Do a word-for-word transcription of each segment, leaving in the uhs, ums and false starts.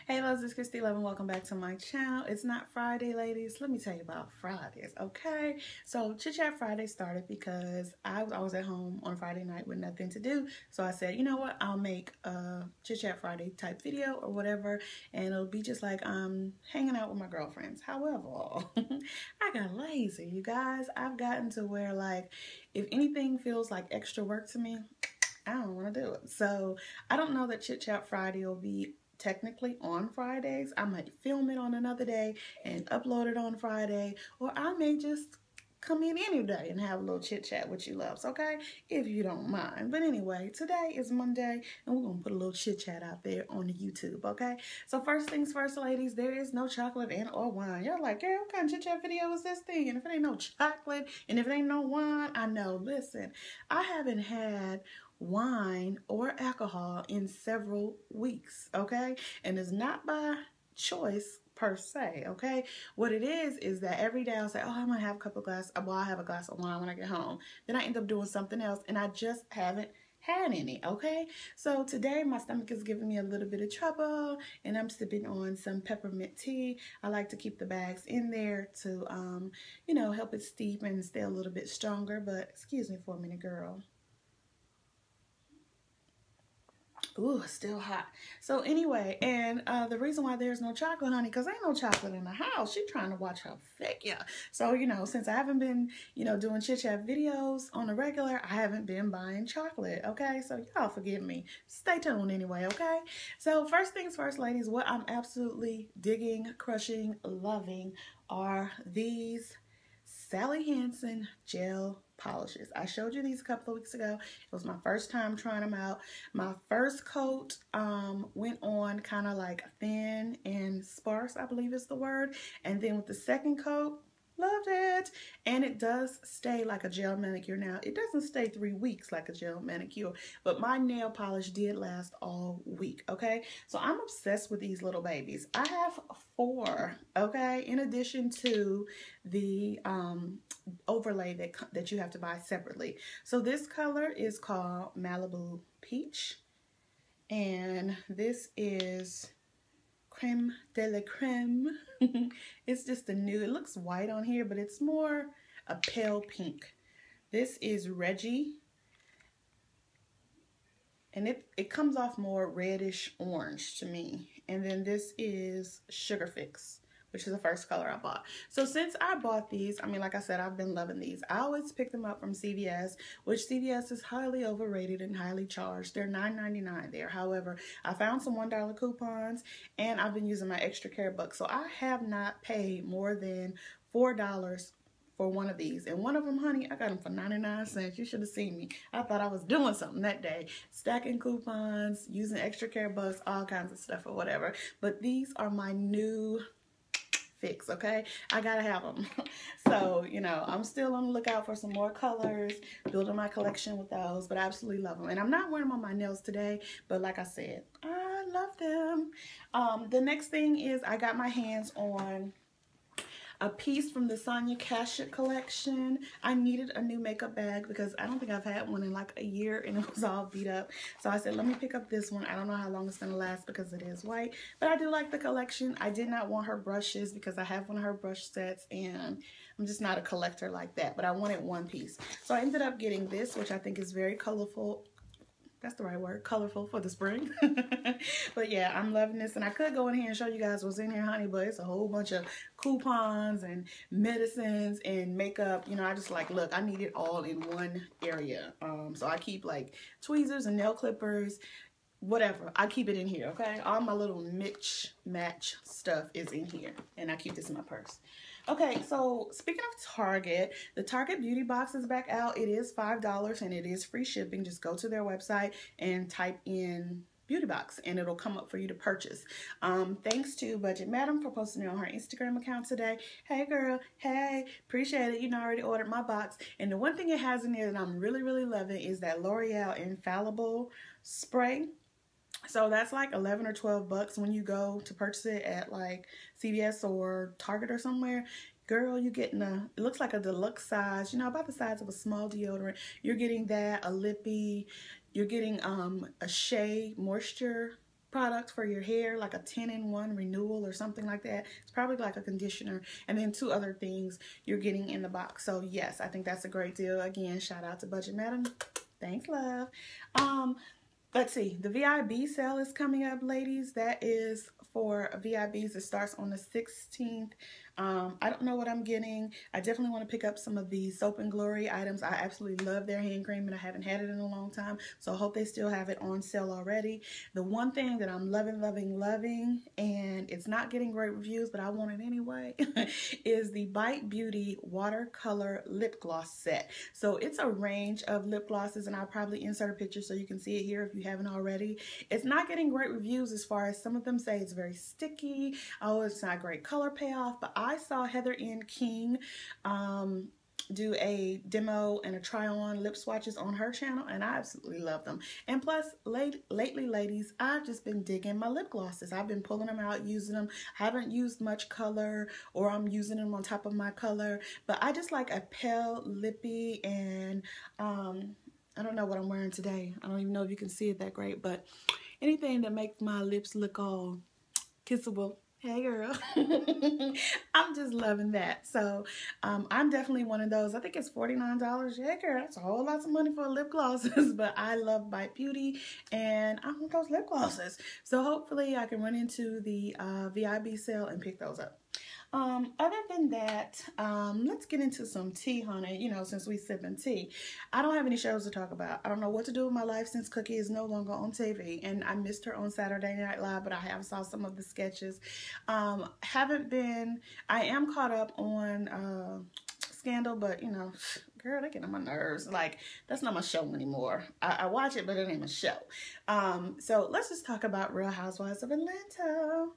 Hey, loves, it's Christy Love and welcome back to my channel. It's not Friday, ladies. Let me tell you about Fridays, okay? So Chit Chat Friday started because I was always at home on Friday night with nothing to do. So I said, you know what? I'll make a Chit Chat Friday type video or whatever, and it'll be just like I'm hanging out with my girlfriends. However, I got lazy, you guys. I've gotten to where, like, if anything feels like extra work to me, I don't want to do it. So I don't know that Chit Chat Friday will be technically on Fridays. I might film it on another day and upload it on Friday, or I may just come in any day and have a little chit chat with you loves, okay? If you don't mind. But anyway, today is Monday and we're gonna put a little chit chat out there on the YouTube, okay? So first things first, ladies, there is no chocolate and or wine. You're like, girl, what kind of chit chat video is this thing? And if it ain't no chocolate and if it ain't no wine, I know. Listen, I haven't had wine or alcohol in several weeks, okay? And it's not by choice per se, okay? What it is is that every day I'll say, oh, I'm gonna have a couple of glasses, well, I'll have a glass of wine when I get home. Then I end up doing something else and I just haven't had any, okay? So today my stomach is giving me a little bit of trouble and I'm sipping on some peppermint tea. I like to keep the bags in there to, um, you know, help it steep and stay a little bit stronger, but excuse me for a minute, girl. Ooh, still hot. So anyway, and uh, the reason why there's no chocolate, honey, because ain't no chocolate in the house. She's trying to watch her figure. So, you know, since I haven't been, you know, doing chit chat videos on the regular, I haven't been buying chocolate, okay? So y'all forgive me. Stay tuned anyway, okay? So first things first, ladies, what I'm absolutely digging, crushing, loving are these Sally Hansen gel polishes. I showed you these a couple of weeks ago. It was my first time trying them out. My first coat um, went on kind of like thin and sparse, I believe is the word. And then with the second coat, loved it. And it does stay like a gel manicure. Now, it doesn't stay three weeks like a gel manicure, but my nail polish did last all week, okay? So I'm obsessed with these little babies. I have four, okay? In addition to the um, overlay that, that you have to buy separately. So this color is called Malibu Peach. And this is Creme de la Creme. It's just a new, it looks white on here, but it's more a pale pink. This is Reggie. And it, it comes off more reddish orange to me. And then this is Sugar Fix, which is the first color I bought. So since I bought these, I mean, like I said, I've been loving these. I always pick them up from C V S, which C V S is highly overrated and highly charged. They're nine ninety-nine there. However, I found some one dollar coupons and I've been using my extra care bucks. So I have not paid more than four dollars for one of these. And one of them, honey, I got them for ninety-nine cents. You should have seen me. I thought I was doing something that day. Stacking coupons, using extra care bucks, all kinds of stuff or whatever. But these are my new fix, okay? I gotta have them. So, you know, I'm still on the lookout for some more colors, building my collection with those, but I absolutely love them. And I'm not wearing them on my nails today, but like I said, I love them. Um, the next thing is I got my hands on a piece from the Sonia Kashuk collection. I needed a new makeup bag because I don't think I've had one in like a year and it was all beat up. So I said, let me pick up this one. I don't know how long it's going to last because it is white, but I do like the collection. I did not want her brushes because I have one of her brush sets and I'm just not a collector like that, but I wanted one piece. So I ended up getting this, which I think is very colorful. That's the right word, colorful for the spring. But yeah, I'm loving this. And I could go in here and show you guys what's in here, honey, but it's a whole bunch of coupons and medicines and makeup. You know, I just like, look, I need it all in one area. Um, so I keep like tweezers and nail clippers, whatever. I keep it in here, okay? All my little Mitch Match stuff is in here. And I keep this in my purse. Okay, so speaking of Target, the Target Beauty Box is back out. It is five dollars and it is free shipping. Just go to their website and type in Beauty Box and it'll come up for you to purchase. Um, thanks to Budget Madam for posting it on her Instagram account today. Hey girl, hey, appreciate it. You know, I already ordered my box. And the one thing it has in there that I'm really, really loving is that L'Oreal Infallible Spray. So that's like eleven or twelve bucks when you go to purchase it at like C V S or Target or somewhere. Girl, you're getting a, it looks like a deluxe size, you know, about the size of a small deodorant. You're getting that, a lippy, you're getting um, a Shea Moisture product for your hair, like a ten in one renewal or something like that. It's probably like a conditioner and then two other things you're getting in the box. So yes, I think that's a great deal. Again, shout out to Budget Madam. Thanks, love. Um, let's see. The V I B sale is coming up, ladies. That is for V I Bs. It starts on the sixteenth. Um, I don't know what I'm getting. I definitely want to pick up some of these Soap and Glory items. I absolutely love their hand cream and I haven't had it in a long time. So I hope they still have it on sale already. The one thing that I'm loving, loving, loving, and it's not getting great reviews, but I want it anyway, is the Bite Beauty Watercolor Lip Gloss Set. So it's a range of lip glosses and I'll probably insert a picture so you can see it here if you haven't already. It's not getting great reviews as far as some of them say it's very sticky. Oh, it's not great color payoff, but I I saw Heather N. King um, do a demo and a try-on lip swatches on her channel, and I absolutely love them. And plus, late, lately, ladies, I've just been digging my lip glosses. I've been pulling them out, using them. I haven't used much color, or I'm using them on top of my color, but I just like a pale lippy, and um, I don't know what I'm wearing today. I don't even know if you can see it that great, but anything that makes my lips look all kissable. Hey girl. I'm just loving that. So um, I'm definitely one of those. I think it's forty-nine dollars. Yeah girl, that's a whole lot of money for lip glosses, but I love Bite Beauty and I want those lip glosses. So hopefully I can run into the uh, V I B sale and pick those up. Um, other than that, um, let's get into some tea, honey. You know, since we sipping tea, I don't have any shows to talk about. I don't know what to do with my life since Cookie is no longer on T V, and I missed her on Saturday Night Live, but I have saw some of the sketches. Um, haven't been, I am caught up on, uh, Scandal, but you know, girl, they get on my nerves. Like, that's not my show anymore. I, I watch it, but it ain't my show. Um, so let's just talk about Real Housewives of Atlanta.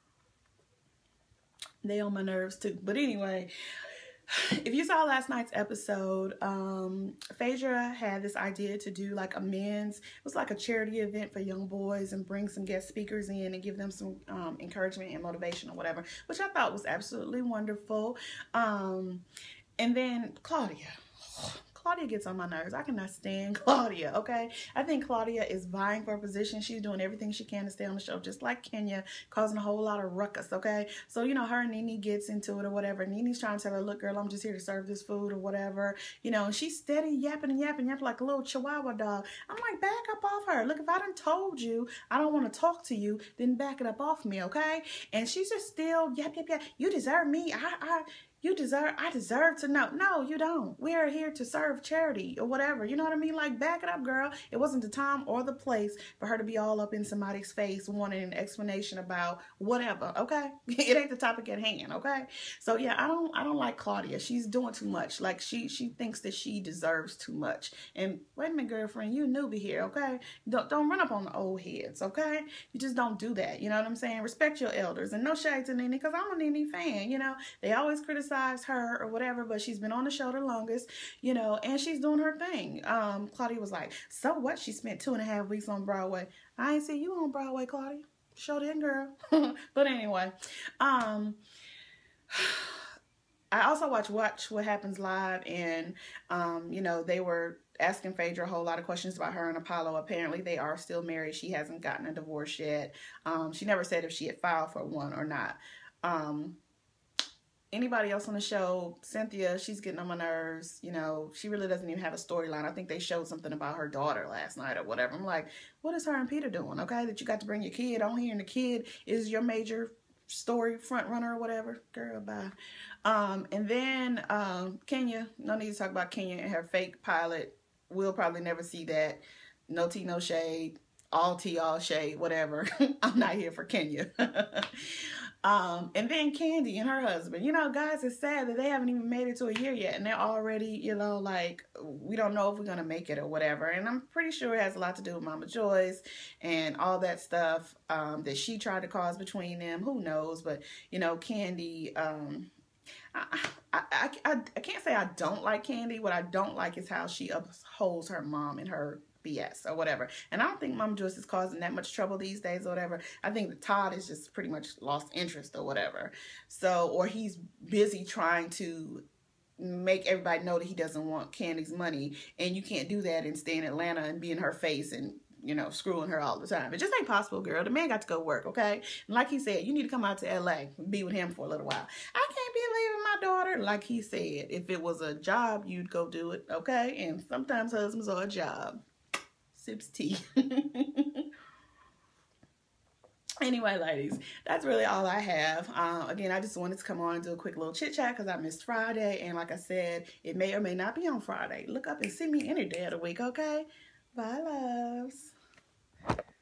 They on my nerves too. But anyway, if you saw last night's episode, um, Phaedra had this idea to do like a men's, it was like a charity event for young boys and bring some guest speakers in and give them some um, encouragement and motivation or whatever, which I thought was absolutely wonderful. Um, and then Claudia. Claudia gets on my nerves. I cannot stand Claudia, okay? I think Claudia is vying for a position. She's doing everything she can to stay on the show, just like Kenya, causing a whole lot of ruckus, okay? So, you know, her and Nene gets into it or whatever. Nene's trying to tell her, look, girl, I'm just here to serve this food or whatever. You know, and she's steady yapping and yapping, yapping like a little chihuahua dog. I'm like, back up off her. Look, if I done told you I don't want to talk to you, then back it up off me, okay? And she's just still yap, yap, yap. You deserve me. I, I... You deserve, I deserve to know. No, you don't. We are here to serve charity or whatever. You know what I mean? Like, back it up, girl. It wasn't the time or the place for her to be all up in somebody's face wanting an explanation about whatever, okay? It ain't the topic at hand, okay? So, yeah, I don't I don't like Claudia. She's doing too much. Like, she she thinks that she deserves too much. And wait a minute, girlfriend, you newbie here, okay? Don't, don't run up on the old heads, okay? You just don't do that. You know what I'm saying? Respect your elders. And no shade to Nene, because I'm a Nene fan, you know? They always criticize her or whatever, but she's been on the show the longest, you know, and she's doing her thing. Um, Claudia was like, so what? She spent two and a half weeks on Broadway. I ain't see you on Broadway, Claudia. Show that girl. But anyway, um, I also watch Watch What Happens Live, and, um, you know, they were asking Phaedra a whole lot of questions about her and Apollo. Apparently, they are still married. She hasn't gotten a divorce yet. Um, she never said if she had filed for one or not. Um, Anybody else on the show, Cynthia, she's getting on my nerves. You know, she really doesn't even have a storyline. I think they showed something about her daughter last night or whatever. I'm like, what is her and Peter doing, okay? That you got to bring your kid on here and the kid is your major story front runner or whatever. Girl, bye. Um, and then um, Kenya, no need to talk about Kenya and her fake pilot. We'll probably never see that. No tea, no shade. All tea, all shade, whatever. I'm not here for Kenya. Um, and then Candy and her husband. You know, guys, it's sad that they haven't even made it to a year yet. And they're already, you know, like, we don't know if we're going to make it or whatever. And I'm pretty sure it has a lot to do with Mama Joyce and all that stuff um, that she tried to cause between them. Who knows? But, you know, Candy... Um, I, I, I, I, I can't say I don't like Candy. What I don't like is how she upholds her mom and her B S or whatever. And I don't think Mama Joyce is causing that much trouble these days or whatever. I think that Todd is just pretty much lost interest or whatever. So, or he's busy trying to make everybody know that he doesn't want Candy's money. And you can't do that and stay in Atlanta and be in her face and you know, screwing her all the time. It just ain't possible, girl. The man got to go work, okay? And like he said, you need to come out to L A and be with him for a little while. I can't be leaving my daughter. Like he said, if it was a job, you'd go do it, okay? And sometimes husbands are a job. Sips tea. Anyway, ladies, that's really all I have. Uh, again, I just wanted to come on and do a quick little chit chat because I missed Friday. And like I said, it may or may not be on Friday. Look up and see me any day of the week, okay? Bye, loves.